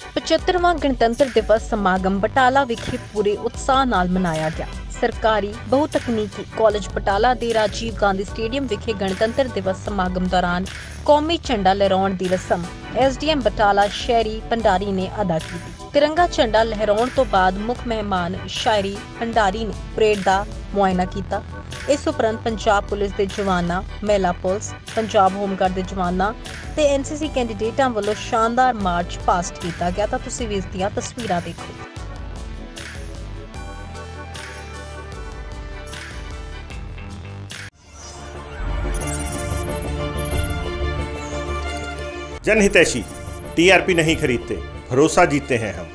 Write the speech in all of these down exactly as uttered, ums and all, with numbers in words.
पचहत्तरवां गणतंत्र दिवस समागम बटाला विखे पूरे उत्साह नाल मनाया गया। सरकारी बहुतकनीकी कॉलेज बटाला दे राजीव गांधी स्टेडियम विखे गणतंत्र दिवस समागम दौरान कौमी झंडा लहराउण दी रस्म एस डी एम बटाला शहरी भंडारी ने अदा की। तिरंगा झंडा लहराउण तो बाद मुख मेहमान शायरी भंडारी ने परेड का मुआयना किया। इस उपरंत पंजाब पुलिस के जवानों, महिला पुलिस, पंजाब होमगार्ड के जवानों ते एन सी सी कैंडीडेटां वालों शानदार मार्च पास्ट किया गया। तो तुसीं भी इसदियां तस्वीरां देखो। जनहितैषी, टी आर पी नहीं खरीदते, भरोसा जीतते हैं हम।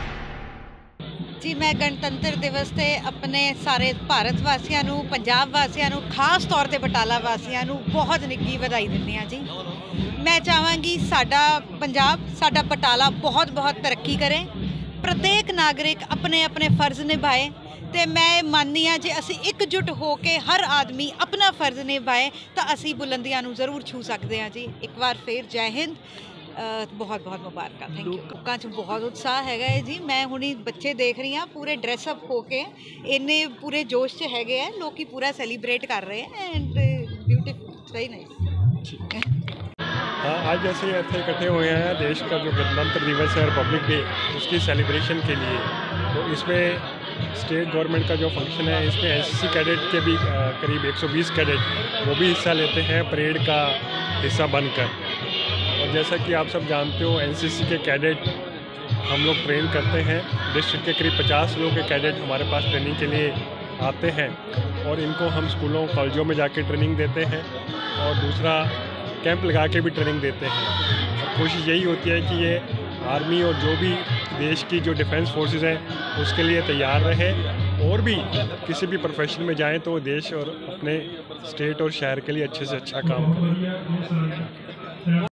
जी मैं गणतंत्र दिवस ते अपने सारे भारत वासियों नूं, पंजाब वासियों नूं, खास तौर ते बटाला वासियों नूं बहुत निੱਘੀ ਵਧਾਈ दिंदी हां जी। मैं चाहांगी साडा पंजाब, साडा बटाला बहुत बहुत तरक्की करे, प्रत्येक नागरिक अपने अपने फर्ज निभाए। तो मैं माननी हाँ जे असी एकजुट होके हर आदमी अपना फर्ज निभाए तो असी बुलंदियां नूं जरूर छू सकते हैं जी। एक बार फिर जय हिंद, बहुत बहुत मुबारक। Thank you. लोगों च बहुत उत्साह है जी। मैं हुणी बच्चे देख रही हाँ पूरे ड्रैसअप होके इन्ने पूरे जोश च है, लोग पूरा सैलीब्रेट कर रहे हैं एंड ब्यूटीफुल, वेरी नाइस। हाँ, आज जैसे इतने इकट्ठे हुए हैं देश का जो गणतंत्र दिवस है, रिपब्लिक डे, उसकी सेलिब्रेशन के लिए। तो इसमें स्टेट गवर्नमेंट का जो फंक्शन है, इसमें एन सी सी कैडेट के भी करीब एक सौ बीस कैडेट वो भी हिस्सा लेते हैं परेड का हिस्सा बनकर। और जैसा कि आप सब जानते हो, एन सी सी के कैडेट हम लोग ट्रेन करते हैं। डिस्ट्रिक्ट के करीब पचास लोगों के कैडेट हमारे पास ट्रेनिंग के लिए आते हैं और इनको हम स्कूलों कॉलेजों में जाके ट्रेनिंग देते हैं और दूसरा कैंप लगा के भी ट्रेनिंग देते हैं। और कोशिश यही होती है कि ये आर्मी और जो भी देश की जो डिफेंस फोर्सेस हैं उसके लिए तैयार रहे और भी किसी भी प्रोफेशन में जाएं तो देश और अपने स्टेट और शहर के लिए अच्छे से अच्छा काम करें।